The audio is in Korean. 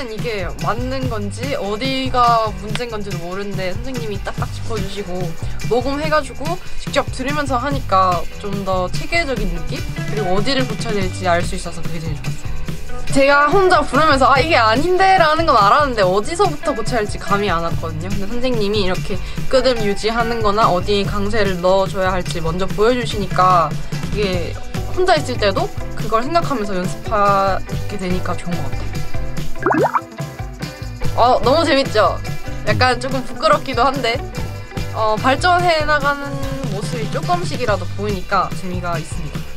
이게 맞는 건지 어디가 문제인 건지도 모르는데 선생님이 딱딱 짚어주시고 녹음해가지고 직접 들으면서 하니까 좀 더 체계적인 느낌? 그리고 어디를 고쳐야 될지 알 수 있어서 그게 제일 좋았어요. 제가 혼자 부르면서 이게 아닌데 라는 건 알았는데 어디서부터 고쳐야 할지 감이 안 왔거든요. 근데 선생님이 이렇게 끄듬 유지하는 거나 어디 강세를 넣어줘야 할지 먼저 보여주시니까 이게 혼자 있을 때도 그걸 생각하면서 연습하게 되니까 좋은 것 같아요. 너무 재밌죠? 약간 조금 부끄럽기도 한데 발전해 나가는 모습이 조금씩이라도 보이니까 재미가 있습니다.